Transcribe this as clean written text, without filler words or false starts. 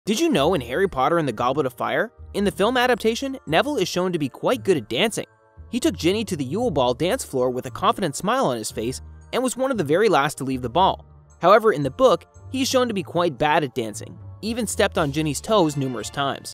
Did you know in Harry Potter and the Goblet of Fire, in the film adaptation, Neville is shown to be quite good at dancing. He took Ginny to the Yule Ball dance floor with a confident smile on his face and was one of the very last to leave the ball. However, in the book, he is shown to be quite bad at dancing, even stepped on Ginny's toes numerous times.